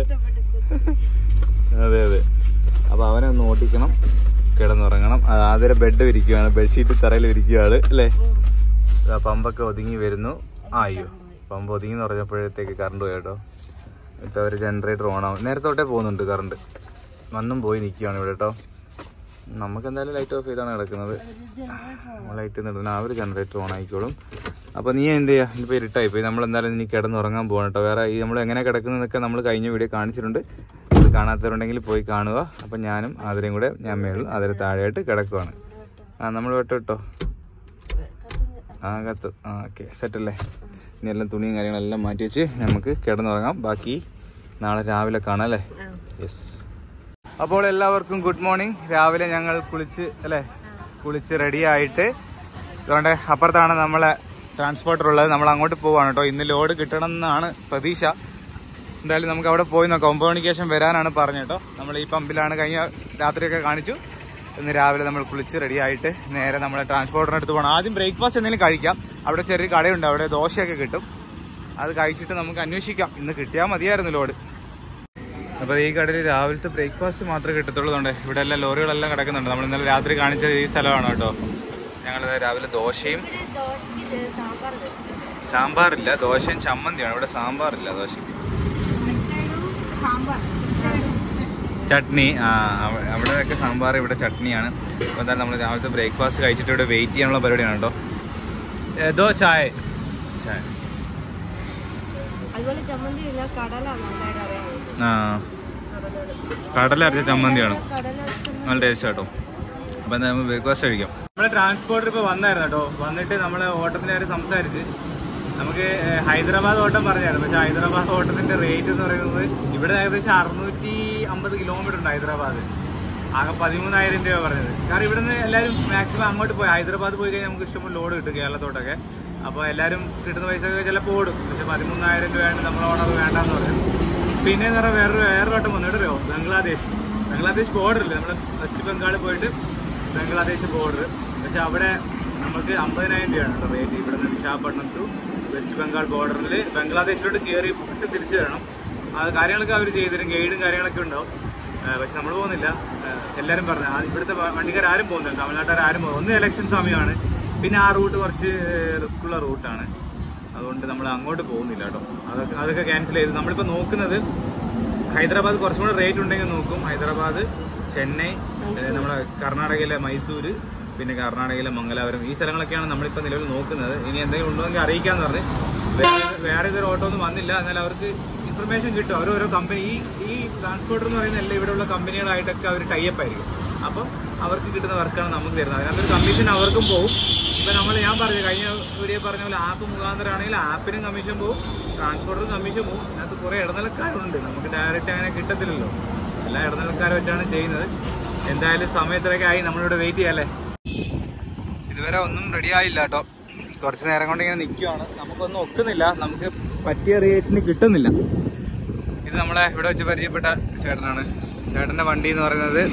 അതെ. അപ്പൊ അവനെ ഒന്ന് ഓട്ടിക്കണം, കിടന്നുറങ്ങണം. ആദ്യം ബെഡ് വിരിക്കുകയാണ്, ബെഡ്ഷീറ്റ് തറയിൽ വിരിക്കുകയാണ് അല്ലേ. പമ്പൊക്കെ ഒതുങ്ങി വരുന്നു. അയ്യോ, പമ്പ് ഒതുങ്ങി എന്ന് പറഞ്ഞപ്പോഴത്തേക്ക് കറണ്ട് പോയി കേട്ടോ. ഇപ്പൊ അവര് ജനറേറ്റർ ഓൺ ആവും. നേരത്തെ തൊട്ടേ പോകുന്നുണ്ട് കറണ്ട്. വന്നും പോയി നിൽക്കുകയാണ് ഇവിടെ കേട്ടോ. നമുക്ക് എന്തായാലും ലൈറ്റ് ഓഫ് ചെയ്താണ് കിടക്കുന്നത്. ലൈറ്റ് ഇടുന്ന അവർ ജനറേറ്റർ ഓൺ ആയിക്കോളും. അപ്പൊ നീ എന്ത് ചെയ്യാ? ഇപ്പൊ ഇരുട്ടായി പോയി. നമ്മൾ എന്തായാലും ഇനി കിടന്നുറങ്ങാൻ പോകണം കേട്ടോ. വേറെ ഈ നമ്മൾ എങ്ങനെ കിടക്കുന്നതൊക്കെ നമ്മൾ കഴിഞ്ഞ വീഡിയോ കാണിച്ചിട്ടുണ്ട്. കാണാത്തവരുണ്ടെങ്കിൽ പോയി കാണുക. അപ്പം ഞാനും ആതിരയും കൂടെ ഞാൻ മേളിൽ അതിന് താഴെയായിട്ട് കിടക്കുവാണ്. നമ്മൾ വിട്ടോ കത്ത്. ഓക്കെ, സെറ്റല്ലേ? ഇനി എല്ലാം തുണിയും കാര്യങ്ങളെല്ലാം മാറ്റി വെച്ച് നമുക്ക് കിടന്നുറങ്ങാം. ബാക്കി നാളെ രാവിലെ കാണാം അല്ലേ? യെസ്. അപ്പോൾ എല്ലാവർക്കും ഗുഡ് മോർണിംഗ്. രാവിലെ ഞങ്ങൾ കുളിച്ച് റെഡി ആയിട്ട് അതുകൊണ്ട് അപ്പുറത്താണ് നമ്മളെ ട്രാൻസ്പോർട്ടർ ഉള്ളത്. നമ്മൾ അങ്ങോട്ട് പോവാണ് കേട്ടോ. ഇന്ന് ലോഡ് കിട്ടണം എന്നാണ് പ്രതീക്ഷ. എന്തായാലും നമുക്ക് അവിടെ പോയി നോക്കാം. 9 മണിക്ക് ശേഷം വരാനാണ് പറഞ്ഞത് കേട്ടോ. നമ്മൾ ഈ പമ്പിലാണ് കഴിഞ്ഞ രാത്രിയൊക്കെ കാണിച്ചു. ഇന്ന് രാവിലെ നമ്മൾ കുളിച്ച് റെഡി ആയിട്ട് നേരെ നമ്മളെ ട്രാൻസ്പോർട്ടറിന് അടുത്ത് പോകണം. ആദ്യം ബ്രേക്ക്ഫാസ്റ്റ് എന്തെങ്കിലും കഴിക്കാം. അവിടെ ചെറിയ കടയുണ്ട്, അവിടെ ദോശയൊക്കെ കിട്ടും. അത് കഴിച്ചിട്ട് നമുക്ക് അന്വേഷിക്കാം. ഇന്ന് കിട്ടിയാൽ മതിയായിരുന്നു ലോഡ്. അപ്പോൾ ഈ കടയിൽ രാവിലത്തെ ബ്രേക്ക്ഫാസ്റ്റ് മാത്രമേ കിട്ടത്തുള്ളതുകൊണ്ട് ഇവിടെ എല്ലാം ലോറികളെല്ലാം കിടക്കുന്നുണ്ട്. നമ്മൾ ഇന്നലെ രാത്രി കാണിച്ച ഈ സ്ഥലമാണ് കേട്ടോ. ഞങ്ങൾ രാവിലെ ദോശയും സാമ്പാറില്ല, ദോശയും ചമ്മന്തിയാണ്. ഇവിടെ സാമ്പാറില്ല, ദോശയ്ക്ക് ചട്നി. അവിടെയൊക്കെ സാമ്പാർ, ഇവിടെ ചട്നിയാണ്. അപ്പോൾ എന്തായാലും നമ്മൾ രാവിലത്തെ ബ്രേക്ക്ഫാസ്റ്റ് കഴിച്ചിട്ട് ഇവിടെ വെയിറ്റ് ചെയ്യാനുള്ള പരിപാടിയാണ് കേട്ടോ. ഏതോ ചായ കടല അരച്ച ചമ്മന്തിയാണ്, നല്ല ടേസ്റ്റ് കേട്ടോ. അപ്പം എന്താ നമുക്ക് ബ്രേക്ക്ഫാസ്റ്റ് കഴിക്കാം. നമ്മുടെ ട്രാൻസ്പോർട്ടർ ഇപ്പോൾ വന്നായിരുന്നു കേട്ടോ. വന്നിട്ട് നമ്മൾ ഓട്ടത്തിൻ്റെ കാര്യം സംസാരിച്ച് നമുക്ക് ഹൈദരാബാദ് ഓട്ടം പറഞ്ഞായിരുന്നു. പക്ഷേ ഹൈദരാബാദ് ഓട്ടത്തിൻ്റെ റേറ്റ് എന്ന് പറയുന്നത് ഇവിടെ ഏകദേശം 650 കിലോമീറ്റർ ഉണ്ട് ഹൈദരാബാദ്. ആകെ 13,000 രൂപ പറഞ്ഞത്. കാരണം ഇവിടുന്ന് എല്ലാവരും മാക്സിമം അങ്ങോട്ട് പോയി ഹൈദരാബാദ് പോയി കഴിഞ്ഞാൽ നമുക്ക് ഇഷ്ടംപോലെ ലോഡ് കിട്ടും കേരളത്തോട്ടൊക്കെ. അപ്പോൾ എല്ലാവരും കിട്ടുന്ന പൈസ ചിലപ്പോൾ ഓടും. പക്ഷേ 13,000 രൂപയാണ് നമ്മൾ ഓണർ വേണ്ടെന്ന് പറഞ്ഞു. പിന്നെ എന്ന് പറഞ്ഞാൽ വേറൊരു ഓട്ടം വന്നു കേട്ടോ. ബംഗ്ലാദേശ് ബോർഡറിൽ നമ്മൾ വെസ്റ്റ് ബംഗാൾ പോയിട്ട് ബംഗ്ലാദേശ് ബോർഡർ. പക്ഷെ അവിടെ നമുക്ക് 50,000 രൂപയാണ് കേട്ടോ റേറ്റ്. ഇവിടെ നിന്ന് വിശാഖപട്ടണം ടു വെസ്റ്റ് ബംഗാൾ ബോർഡറിൽ ബംഗ്ലാദേശിലോട്ട് കയറി വിട്ട് തിരിച്ചു തരണം. അത് കാര്യങ്ങളൊക്കെ അവർ ചെയ്തുതരും, ഗൈഡും കാര്യങ്ങളൊക്കെ ഉണ്ടാവും. പക്ഷെ നമ്മൾ പോകുന്നില്ല. എല്ലാവരും പറഞ്ഞു ഇവിടുത്തെ വണ്ടിക്കാർ ആരും പോകുന്നില്ല, തമിഴ്നാട്ടുകാർ ആരും പോകും. ഒന്ന് ഇലക്ഷൻ സമയമാണ്, പിന്നെ ആ റൂട്ട് കുറച്ച് റിസ്ക്കുള്ള റൂട്ടാണ്. അതുകൊണ്ട് നമ്മൾ അങ്ങോട്ട് പോകുന്നില്ല കേട്ടോ. അതൊക്കെ ക്യാൻസൽ ചെയ്ത് നമ്മളിപ്പോൾ നോക്കുന്നത് ഹൈദരാബാദ് കുറച്ചും കൂടെ റേറ്റ് ഉണ്ടെങ്കിൽ നോക്കും. ഹൈദരാബാദ്, ചെന്നൈ, നമ്മുടെ കർണാടകയിലെ മൈസൂര്, പിന്നെ കർണാടകയിലെ മംഗലാപുരം, ഈ സ്ഥലങ്ങളൊക്കെയാണ് നമ്മളിപ്പോൾ നിലവിൽ നോക്കുന്നത്. ഇനി എന്തെങ്കിലും ഉണ്ടോയെങ്കിൽ അറിയിക്കാമെന്ന് പറഞ്ഞ് വേറെ ഇതൊരു ഓട്ടോ ഒന്നും വന്നില്ല. എന്നാൽ അവർക്ക് ഇൻഫർമേഷൻ കിട്ടും. ഓരോ കമ്പനി ഈ ട്രാൻസ്പോർട്ടർ എന്ന് പറയുന്ന എല്ലാം ഇവിടെയുള്ള കമ്പനികളായിട്ടൊക്കെ അവർ ടൈപ്പ് ആയിരിക്കും. അപ്പം അവർക്ക് കിട്ടുന്ന വർക്കാണ് നമുക്ക് തരുന്നത്. അതിനകത്തൊരു കമ്മീഷൻ അവർക്കും പോകും. ഇപ്പം ഞാൻ പറഞ്ഞു കഴിഞ്ഞ വീഡിയോ പറഞ്ഞ പോലെ ആപ്പ് മുഖാന്തരമാണെങ്കിൽ ആപ്പിനും കമ്മീഷൻ പോകും, ട്രാൻസ്പോർട്ടറിനും കമ്മീഷൻ പോകും. അതിനകത്ത് കുറേ ഇടനിലക്കാരുണ്ട്, നമുക്ക് ഡയറക്റ്റ് അങ്ങനെ കിട്ടത്തില്ലല്ലോ. എല്ലാ ഇടനിലക്കാരെ വെച്ചാണ് ചെയ്യുന്നത്. എന്തായാലും സമയത്തിലൊക്കെ ആയി, നമ്മളിവിടെ വെയിറ്റ് ചെയ്യാല്ലേ. ഇതുവരെ ഒന്നും റെഡി ആയില്ല കേട്ടോ. കുറച്ച് നേരം കൊണ്ട് ഇങ്ങനെ നിൽക്കുവാണ്. നമുക്കൊന്നും ഒക്കുന്നില്ല, നമുക്ക് പറ്റിയ റേറ്റിന് കിട്ടുന്നില്ല. ഇത് നമ്മളെ ഇവിടെ വെച്ച് പരിചയപ്പെട്ട ചേട്ടനാണ്. ചേട്ടൻ്റെ വണ്ടി എന്ന് പറയുന്നത്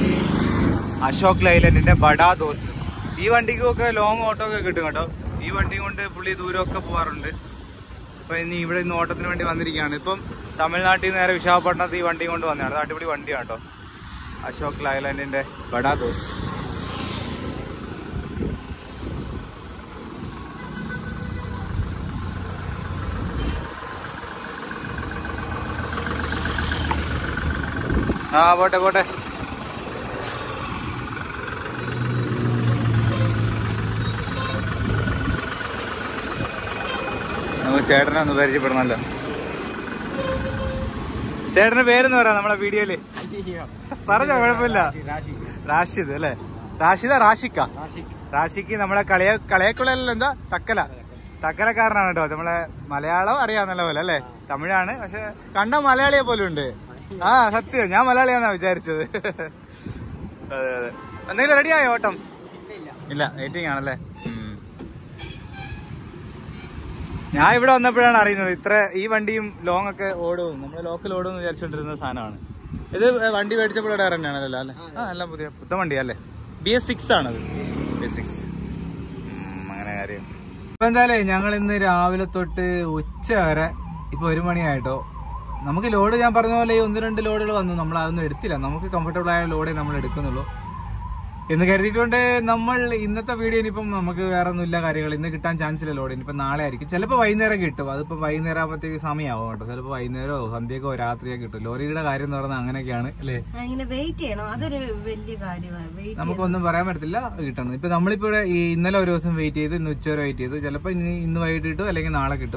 അശോക് ലൈലൻഡിന്റെ ബഡാ ദോസ്ത്. ഈ വണ്ടിക്കൊക്കെ ലോങ് ഓട്ടോ ഒക്കെ കിട്ടും കേട്ടോ. ഈ വണ്ടി കൊണ്ട് പുള്ളി ദൂരമൊക്കെ പോകാറുണ്ട്. അപ്പൊ ഇവിടെ ഇന്ന് ഓട്ടത്തിന് വേണ്ടി വന്നിരിക്കുകയാണ്. ഇപ്പം തമിഴ്നാട്ടിൽ നിന്ന് നേരെ വിശാഖപട്ടണത്ത് ഈ വണ്ടി കൊണ്ട് വന്നതാണ്. അടിപൊളി വണ്ടിയാണ് കേട്ടോ, അശോക് ലൈലൻഡിന്റെ ബഡാ ദോസ്ത്. പോട്ടെ. നമുക്ക് ചേട്ടനെ ഒന്ന് പരിചയപ്പെടണമല്ലോ. ചേട്ടന്റെ പേരെന്ന് പറയാം നമ്മളെ വീഡിയോയില്. പറഞ്ഞോ, കുഴപ്പമില്ല. റാഷിദ് അല്ലേ? റാഷിക്ക് നമ്മളെ കളയക്കുളല്ല, എന്താ തക്കലക്കാരനാണ് കേട്ടോ. നമ്മളെ മലയാളം അറിയാവുന്ന പോലെ അല്ലേ? തമിഴാണ്, പക്ഷെ കണ്ട മലയാളിയെ പോലും ഉണ്ട്. സത്യം, ഞാൻ മലയാളിയാന്നാ വിചാരിച്ചത്. അതെ. എന്തെങ്കിലും റെഡിയായോ ഓട്ടം? ഇല്ല, വെയിറ്റിംഗ് ആണല്ലേ. ഞാൻ ഇവിടെ വന്നപ്പോഴാണ് അറിയുന്നത് ഈ വണ്ടിയും ലോങ് ഒക്കെ ഓടും. നമ്മള് ലോക്കൽ ഓടുമെന്ന് വിചാരിച്ചോണ്ടിരുന്ന സാധനമാണ് ഇത്. വണ്ടി മേടിച്ചപ്പോൾ ഇടാറ് തന്നെയാണല്ലോ അല്ലേ? എല്ലാം പുത്തൻ വണ്ടിയല്ലേ? BS6 ആണത്. BS6 അങ്ങനെ കാര്യം. ഇപ്പൊ എന്തായാലും ഞങ്ങൾ ഇന്ന് രാവിലെ തൊട്ട് ഉച്ച വരെ, ഇപ്പൊ 1 മണിയായിട്ടോ. നമുക്ക് ലോഡ് ഞാൻ പറഞ്ഞ പോലെ 1-2 ലോഡുകൾ വന്നു. നമ്മൾ അതൊന്നും എടുത്തില്ല. നമുക്ക് കംഫർട്ടബിൾ ആയ ലോഡേ നമ്മൾ എടുക്കുന്നുള്ളൂ എന്ന് കരുതിയിട്ടുണ്ട്. നമ്മൾ ഇന്നത്തെ വീഡിയോ ഇനിയിപ്പം നമുക്ക് വേറെ ഒന്നുമില്ല കാര്യങ്ങൾ. ഇന്ന് കിട്ടാൻ ചാൻസ് ഇല്ല ലോഡ്. ഇനിയിപ്പോൾ നാളെ ആയിരിക്കും. ചിലപ്പോൾ വൈകുന്നേരം കിട്ടും. അതിപ്പോൾ വൈകുന്നേരം ആകുമ്പോഴത്തേക്ക് സമയമാവും കേട്ടോ. ചിലപ്പോൾ വൈകുന്നേരമോ സന്ധ്യക്കോ രാത്രിയോ കിട്ടും. ലോറിയുടെ കാര്യം എന്ന് പറഞ്ഞാൽ അങ്ങനെയൊക്കെയാണ് അല്ലേ? വെയിറ്റ് ചെയ്യണം, അതൊരു വലിയ കാര്യമാണ്. നമുക്കൊന്നും പറയാൻ പറ്റത്തില്ല കിട്ടണം. ഇപ്പൊ നമ്മളിപ്പോ ഇന്നലെ ഒരു ദിവസം വെയിറ്റ് ചെയ്ത്, ഇന്ന് ഉച്ചവരെ വെയിറ്റ് ചെയ്തു. ചിലപ്പോൾ ഇന്ന് വൈകിട്ട് കിട്ടും, അല്ലെങ്കിൽ നാളെ കിട്ടും.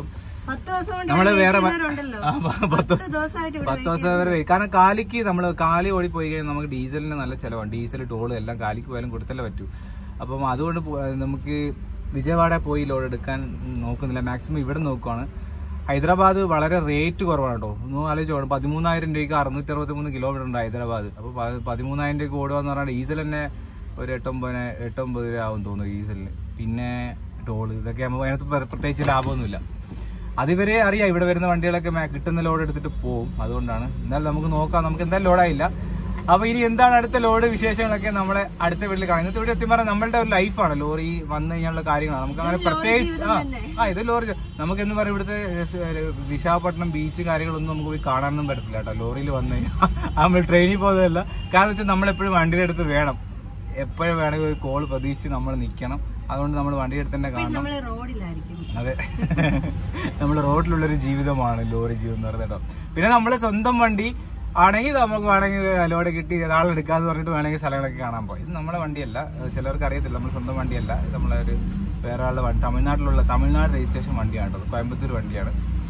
നമ്മള് വേറെ 10 ദിവസം വരെ വരും. കാരണം കാലിക്ക് നമ്മള് കാലി ഓടി പോയി കഴിഞ്ഞാൽ നമുക്ക് ഡീസലിന് നല്ല ചെലവാണ്. ഡീസൽ ടോള് എല്ലാം കാലിക്ക് പോയാലും കൊടുത്തല്ലേ പറ്റൂ. അപ്പം അതുകൊണ്ട് നമുക്ക് വിജയവാഡ പോയി ലോഡ് എടുക്കാൻ നോക്കുന്നില്ല. മാക്സിമം ഇവിടെ നോക്കുവാണ്. ഹൈദരാബാദ് വളരെ റേറ്റ് കുറവാണ് കേട്ടോ. ഒന്ന് ആലോചിച്ചോളൂ, 13,000 രൂപയ്ക്ക് 663 കിലോമീറ്റർ ഉണ്ട് ഹൈദരാബാദ്. അപ്പോൾ 13,000 രൂപയ്ക്ക് ഓടുക എന്ന് പറഞ്ഞാൽ ഡീസൽ തന്നെ ഒരു 8-9 രൂപ ആവും തോന്നുന്നു ഡീസലിന്. പിന്നെ ടോള് ഇതൊക്കെ ആകുമ്പോൾ അതിനകത്ത് പ്രത്യേകിച്ച് ലാഭമൊന്നുമില്ല. അതിവരെ അറിയാം ഇവിടെ വരുന്ന വണ്ടികളൊക്കെ കിട്ടുന്ന ലോഡ് എടുത്തിട്ട് പോകും. അതുകൊണ്ടാണ്. എന്നാലും നമുക്ക് നോക്കാം. നമുക്ക് എന്തായാലും ലോഡായില്ല. അപ്പൊ ഇനി എന്താണ് അടുത്ത ലോഡ് വിശേഷങ്ങളൊക്കെ നമ്മളെ അടുത്ത വീട്ടിൽ കാണാം. ഇന്നത്തെ വീട് എത്തി പറഞ്ഞാൽ നമ്മളുടെ ഒരു ലൈഫാണ്. ലോറി വന്നു കഴിഞ്ഞാലുള്ള കാര്യങ്ങളാണ്. നമുക്ക് അങ്ങനെ പ്രത്യേകിച്ച് ഇത് ലോറി നമുക്ക് എന്ന് പറയാം ഇവിടുത്തെ വിശാഖപട്ടണം ബീച്ച് കാര്യങ്ങളൊന്നും നമുക്ക് പോയി കാണാനൊന്നും പറ്റത്തില്ല കേട്ടോ. ലോറിയിൽ വന്നു കഴിഞ്ഞാൽ നമ്മൾ ട്രെയിനിൽ പോകുന്നതല്ല. കാരണം വെച്ചാൽ നമ്മളെപ്പോഴും വണ്ടിയുടെ അടുത്ത് വേണം. എപ്പോഴും വേണമെങ്കിൽ ഒരു കോൾ പ്രതീക്ഷിച്ച് നമ്മൾ നിൽക്കണം. അതുകൊണ്ട് നമ്മൾ വണ്ടിയുടെ അടുത്ത് തന്നെ കാണണം. അതെ, നമ്മൾ റോഡിലുള്ളൊരു ജീവിതമാണ് ലോറി ജീവിതം എന്ന് പറയുന്നത് കേട്ടോ. പിന്നെ നമ്മളെ സ്വന്തം വണ്ടി ആണെങ്കിൽ നമുക്ക് വേണമെങ്കിൽ ലോഡ് കിട്ടി ആളെടുക്കാന്ന് പറഞ്ഞിട്ട് വേണമെങ്കിൽ സ്ഥലങ്ങളൊക്കെ കാണാൻ പോയി. ഇത് നമ്മുടെ വണ്ടിയല്ല, ചിലർക്ക് അറിയത്തില്ല. നമ്മൾ സ്വന്തം വണ്ടിയല്ല. ഇത് നമ്മളൊരു വേറെ ആളുടെ വണ്ടി, തമിഴ്നാട് രജിസ്ട്രേഷൻ വണ്ടിയാണ് കേട്ടോ. കോയമ്പത്തൂർ വണ്ടിയാണ്.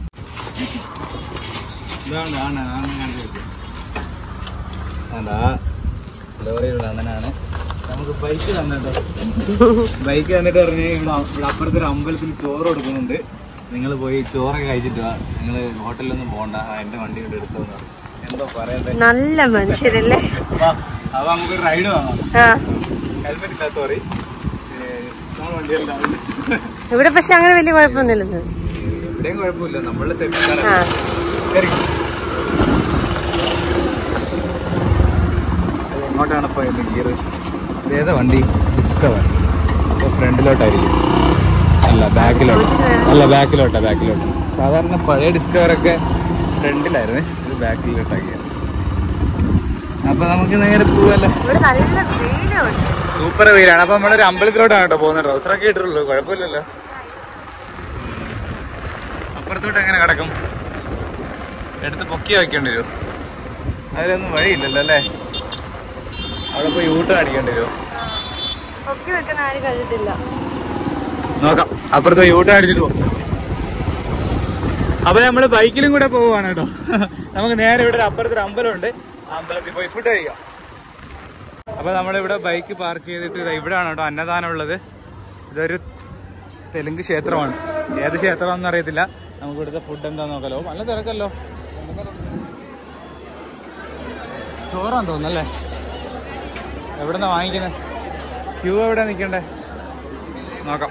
ലോറിയുള്ള അണ്ണനാണ്. നമുക്ക് ബൈക്ക് തന്നിട്ടോ. ബൈക്ക് തന്നിട്ട് പറഞ്ഞാൽ ഇവിടെ അപ്പുറത്തൊരു അമ്പലത്തിൽ ചോറ് കൊടുക്കുന്നുണ്ട്. നിങ്ങൾ പോയി ചോറൊക്കെ കഴിച്ചിട്ട് വാ, നിങ്ങൾ ഹോട്ടലിലൊന്നും പോകണ്ട, എന്റെ വണ്ടി കൊണ്ട് എടുത്തോന്ന് പറഞ്ഞു. എന്തോ പറയാ, നല്ല മനുഷ്യരല്ലേ. അപ്പൊ നമുക്കൊരു റൈഡ് വാങ്ങാം. ഹെൽമെറ്റ് ഇല്ല, സോറി. ഇവിടെ പക്ഷെ അങ്ങനെ വലിയ കുഴപ്പമൊന്നുമില്ലെന്ന്. എവിടെയും കുഴപ്പമില്ല, നമ്മളുടെ സേഫ്റ്റി. എങ്ങോട്ടാണ് പോയത് ഗിയർ? ഏതാ വണ്ടി? ഡിസ്കവർ. ഫ്രണ്ടിലോട്ടായിരിക്കും. ബാക്കിലോട്ടാ. സാധാരണ പഴയ ഡിസ്കവറൊക്കെ ഫ്രണ്ടിലായിരുന്നേ, ഇത് ബാക്കിലോട്ടാക്കിയത്. അപ്പൊ നമുക്ക് നേരെ പോവല്ലേ. സൂപ്പർ വെയിലാണ്. അപ്പൊ നമ്മളൊരു അമ്പലത്തിലോട്ടാണ് കേട്ടോ പോകുന്നത്. ട്രൗസറൊക്കെ ഇട്ടിട്ടുള്ളൂ, കുഴപ്പമില്ലല്ലോ. അപ്പുറത്തോട്ട് എങ്ങനെ കിടക്കും? എടുത്ത് പൊക്കി വയ്ക്കേണ്ടി വരും. അതിലൊന്നും വഴിയില്ലല്ലോ അല്ലേ? അവിടെ പോയി യൂട്ടേൺ അടിക്കേണ്ടി വരുമോ? നോക്കാം, അപ്പുറത്ത് യൂട്ടേൺ അടിച്ചിട്ട് പോകും. അപ്പൊ നമ്മള് ബൈക്കിലും കൂടെ പോവാണ് കേട്ടോ. നമുക്ക് നേരെ ഇവിടെ അപ്പുറത്തൊരു അമ്പലമുണ്ട്, ആ അമ്പലത്തിൽ പോയി ഫുഡ് കഴിക്കാം. അപ്പൊ നമ്മളിവിടെ ബൈക്ക് പാർക്ക് ചെയ്തിട്ട് ഇവിടെയാണ് കേട്ടോ അന്നദാനം ഉള്ളത്. ഇതൊരു തെലുങ്ക് ക്ഷേത്രമാണ്. ഏത് ക്ഷേത്രമാണെന്ന് അറിയത്തില്ല. നമുക്ക് ഇവിടുത്തെ ഫുഡ് എന്താന്ന് നോക്കാലോ. നല്ല തിരക്കല്ലോ. ചോറാന്ന് തോന്നുന്നല്ലേ? എവിടെന്നാ വാങ്ങിക്കുന്നത്? ക്യൂ എവിടെ നിൽക്കണ്ടേ? നോക്കാം.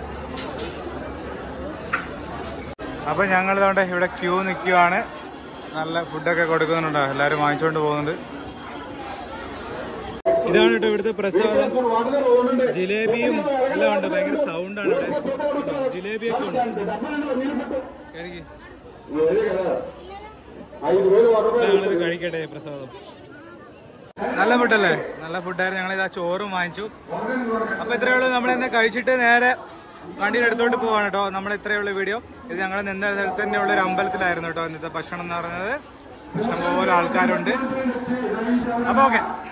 അപ്പൊ ഞങ്ങൾ ഇതോടെ ഇവിടെ ക്യൂ നിൽക്കുവാണ്. നല്ല ഫുഡൊക്കെ കൊടുക്കുന്നുണ്ടോ, എല്ലാവരും വാങ്ങിച്ചുകൊണ്ട് പോകുന്നുണ്ട്. ഇതാണ് കേട്ടോ ഇവിടുത്തെ പ്രസാദം. ജിലേബിയും എല്ലാം ഉണ്ട്. ഭയങ്കര സൗണ്ടാണ് ഇവിടെ. ജിലേബിയൊക്കെ ഉണ്ട്. കഴിക്കട്ടെ പ്രസാദം. നല്ല ഫുഡല്ലേ? നല്ല ഫുഡായിരുന്നു. ഞങ്ങളിതാ ചോറും വാങ്ങിച്ചു. അപ്പൊ ഇത്രയേ ഉള്ളൂ. നമ്മളിന്ന് കഴിച്ചിട്ട് നേരെ വണ്ടിയുടെ അടുത്തോട്ട് പോവാണ് കേട്ടോ. നമ്മൾ ഇത്രയേ ഉള്ളൂ വീഡിയോ. ഇത് ഞങ്ങൾ നിന്ന സ്ഥലത്ത് തന്നെ ഉള്ള ഒരു അമ്പലത്തിലായിരുന്നു കേട്ടോ ഇന്നത്തെ ഭക്ഷണം എന്ന് പറയുന്നത്. ഇഷ്ടംപോലെ ആൾക്കാരുണ്ട്. അപ്പൊ ഓക്കെ.